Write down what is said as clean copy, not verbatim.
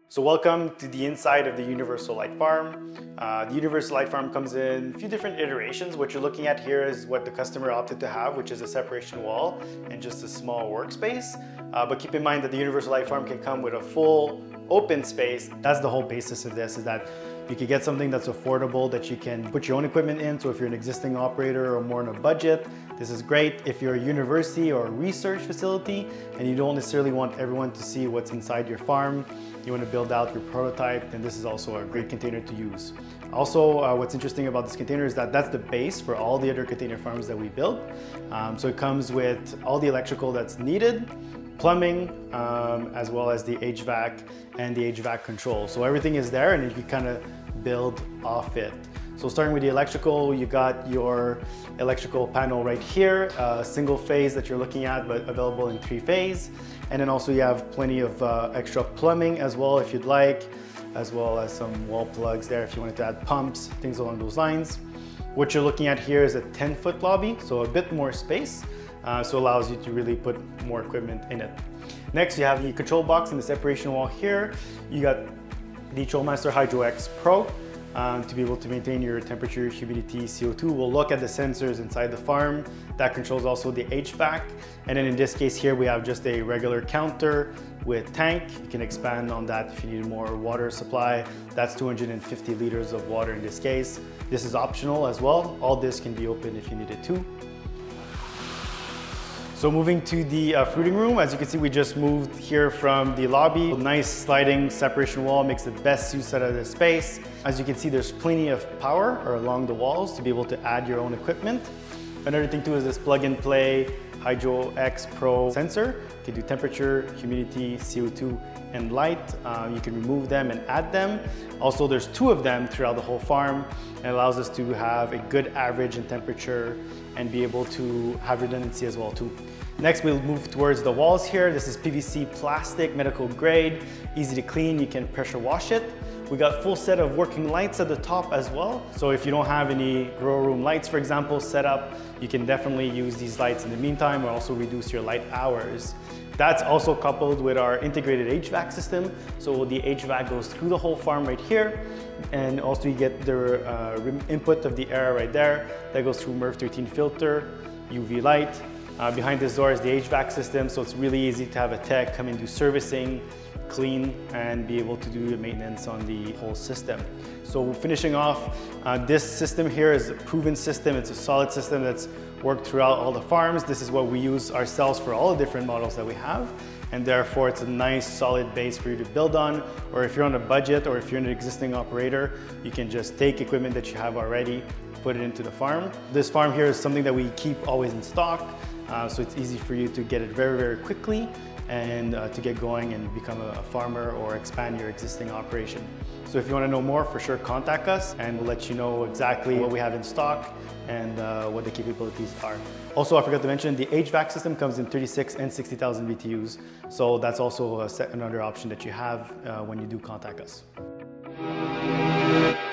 So welcome to the inside of the Universal Lite Farm. The Universal Lite Farm comes in a few different iterations. What you're looking at here is what the customer opted to have, which is a separation wall and just a small workspace. But keep in mind that the Universal Lite Farm can come with a full open space. That's the whole basis of this, is that you can get something that's affordable that you can put your own equipment in. So if you're an existing operator or more on a budget, this is great. If you're a university or a research facility and you don't necessarily want everyone to see what's inside your farm, you want to build out your prototype, then this is also a great container to use. Also, what's interesting about this container is that that's the base for all the other container farms that we build. So it comes with all the electrical that's needed, plumbing, as well as the HVAC and the HVAC control. So everything is there and you can kind of build off it. So starting with the electrical, you got your electrical panel right here, single phase that you're looking at, but available in 3-phase. And then also you have plenty of extra plumbing as well if you'd like, as well as some wall plugs there if you wanted to add pumps, things along those lines. What you're looking at here is a 10-foot lobby, so a bit more space, so allows you to really put more equipment in it. Next, you have the control box and the separation wall here. You got the Trollmaster Hydro X Pro. To be able to maintain your temperature, humidity, CO2. We'll look at the sensors inside the farm. That controls also the HVAC. And then in this case here, we have just a regular counter with tank. You can expand on that if you need more water supply. That's 250 liters of water in this case. This is optional as well. All this can be open if you need it to. So moving to the fruiting room, as you can see, we just moved here from the lobby. Nice sliding separation wall makes the best use out of the space. As you can see, there's plenty of power along the walls to be able to add your own equipment. Another thing too is this plug and play Hydro X Pro sensor. You can do temperature, humidity, CO2, and light. You can remove them and add them. Also, there's 2 of them throughout the whole farm. It allows us to have a good average in temperature and be able to have redundancy as well too. Next, we'll move towards the walls here. This is PVC plastic, medical grade, easy to clean. You can pressure wash it. We got full set of working lights at the top as well. So if you don't have any grow room lights, for example, set up, you can definitely use these lights in the meantime or also reduce your light hours. That's also coupled with our integrated HVAC system. So the HVAC goes through the whole farm right here. And also you get the input of the air right there. That goes through MERV 13 filter, UV light. Behind this door is the HVAC system, so it's really easy to have a tech come and do servicing, clean, and be able to do the maintenance on the whole system. So finishing off, this system here is a proven system. It's a solid system that's worked throughout all the farms. This is what we use ourselves for all the different models that we have. And therefore it's a nice solid base for you to build on, or if you're on a budget or if you're an existing operator, you can just take equipment that you have already, put it into the farm. This farm here is something that we keep always in stock. So it's easy for you to get it very, very quickly and to get going and become a farmer or expand your existing operation. So if you want to know more, for sure contact us and we'll let you know exactly what we have in stock and what the capabilities are. Also, I forgot to mention, the HVAC system comes in 36 and 60,000 BTUs. So that's also another option that you have when you do contact us.